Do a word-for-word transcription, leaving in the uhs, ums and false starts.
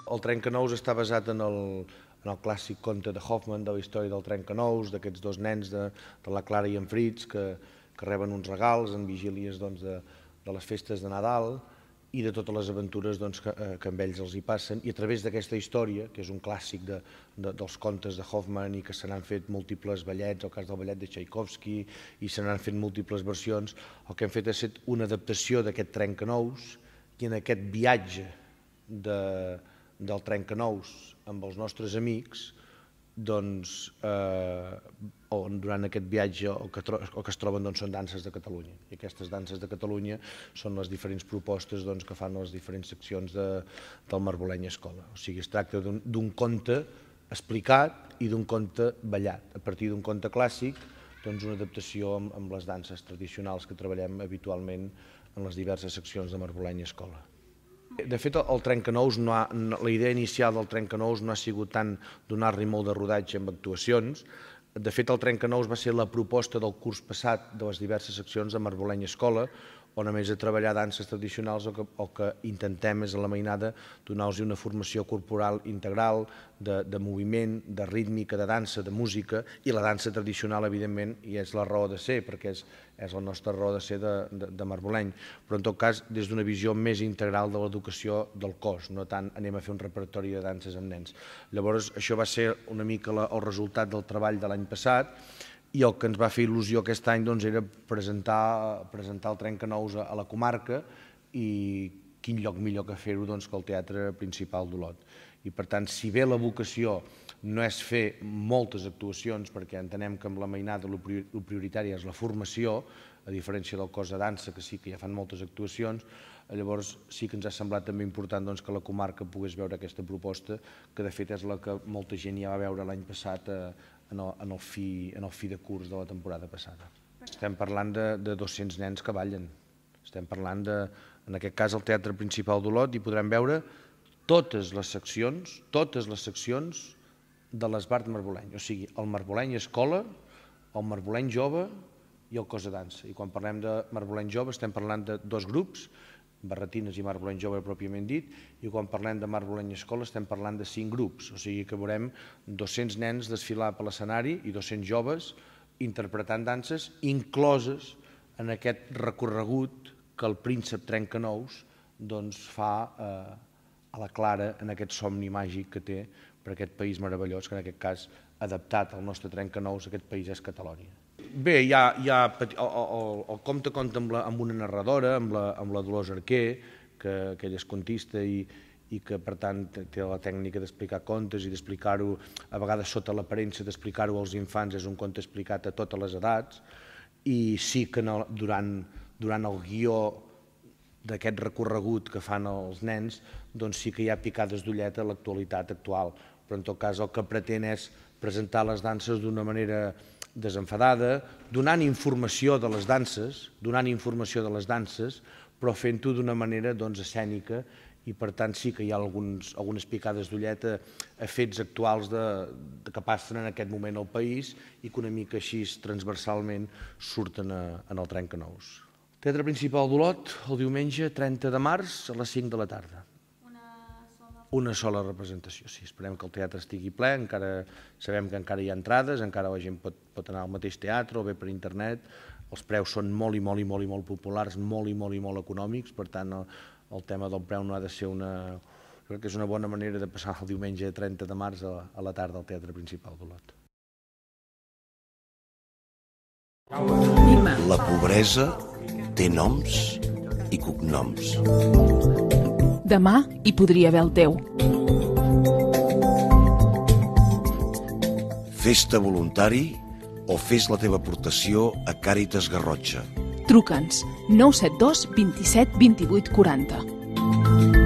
El Trencanous està basat en el, en el clàssic conte de Hoffmann, de la història del Trencanous, d'aquests dos nens, de, de la Clara i en Fritz, que, que reben uns regals en vigílies doncs, de, de les festes de Nadal i de totes les aventures doncs, que, que amb ells els hi passen. I a través d'aquesta història, que és un clàssic de, de, dels contes de Hoffmann i que se n'han fet múltiples ballets, el cas del ballet de Tchaikovsky, i se n'han fet múltiples versions, el que hem fet és una adaptació d'aquest Trencanous, i en aquest viatge de, del Trencanous amb els nostres amics, doncs, eh, on durant aquest viatge el que, el que es troben doncs, són danses de Catalunya. I aquestes danses de Catalunya són les diferents propostes doncs, que fan les diferents seccions de, del Marboleny Escola. O sigui, es tracta d'un conte explicat i d'un conte ballat. A partir d'un conte clàssic, doncs, una adaptació amb, amb les danses tradicionals que treballem habitualment en les diverses seccions de Marboleny Escola. De fet, el Trencanous, no ha, la idea inicial del Trencanous no ha sigut tant donar-li molt de rodatge amb actuacions. De fet, el Trencanous va ser la proposta del curs passat de les diverses seccions de Marboleny Escola, on a més de treballar danses tradicionals, el que, el que intentem és a la mainada donar-los una formació corporal integral, de, de moviment, de rítmica, de dansa, de música, i la dansa tradicional, evidentment, i és la raó de ser, perquè és, és la nostra raó de ser de, de, de Marboleny, però en tot cas des d'una visió més integral de l'educació del cos, no tant anem a fer un repertori de danses amb nens. Llavors, això va ser una mica la, el resultat del treball de l'any passat, i el que ens va fer il·lusió aquest any doncs, era presentar, presentar el Trencanous a, a la comarca, i quin lloc millor que fer-ho doncs, que el Teatre Principal d'Olot. I per tant, si bé la vocació no és fer moltes actuacions, perquè entenem que amb la mainada el prioritari és la formació, a diferència del cos de dansa, que sí que ja fan moltes actuacions, llavors sí que ens ha semblat també important doncs, que la comarca pogués veure aquesta proposta, que de fet és la que molta gent ja va veure l'any passat a, en el, en, el fi, en el fi de curs de la temporada passada. Estem parlant de, de dos-cents nens que ballen. Estem parlant de, en aquest cas, el Teatre Principal d'Olot, i podrem veure totes les seccions, totes les seccions de l'Esbart Marboleny. O sigui, el Marboleny Escola, el Marboleny Jove i el cos de dansa. I quan parlem de Marboleny Jove estem parlant de dos grups, Barretines i Marboleny Jove pròpiament dit, i quan parlem de Marboleny Escola estem parlant de cinc grups, o sigui que veurem dos-cents nens desfilar per l'escenari i dos-cents joves interpretant danses incloses en aquest recorregut que el príncep Trencanous doncs, fa eh, a la Clara en aquest somni màgic que té per aquest país meravellós, que en aquest cas, adaptat al nostre Trencanous, aquest país és Catalònia. Bé, hi ha, hi ha el, el, el conte compta amb, la, amb una narradora, amb la, amb la Dolors Arquer, que, que ella és contista i, i que per tant té la tècnica d'explicar contes i d'explicar-ho, a vegades sota l'aparença d'explicar-ho als infants, és un conte explicat a totes les edats, i sí que no, durant, durant el guió d'aquest recorregut que fan els nens, doncs sí que hi ha picades d'ullet a l'actualitat actual, però en tot cas el que pretén és presentar les danses d'una manera desenfadada, donant informació de les danses, donant informació de les danses, però fent-ho d'una manera doncs, escènica, i per tant sí que hi ha alguns, algunes picades d'ullet a, a fets actuals de, de que passen en aquest moment al país i que una mica així transversalment surten a, en el Trencanous. Teatre Principal d'Olot, el diumenge trenta de març a les cinc de la tarda. Una sola representació, sí. Esperem que el teatre estigui ple, encara sabem que encara hi ha entrades, encara la gent pot, pot anar al mateix teatre o bé per internet. Els preus són molt i molt i molt i molt populars, molt i molt i molt econòmics, per tant el, el tema del preu no ha de ser una... Jo crec que és una bona manera de passar el diumenge trenta de març a, a la tarda al Teatre Principal d'Olot. La pobresa té noms i cognoms. Demà hi podria haver el teu. Fes-te voluntari o fes la teva aportació a Càritas Garrotxa. Truca'ns nou set dos vint set vint vuit quaranta.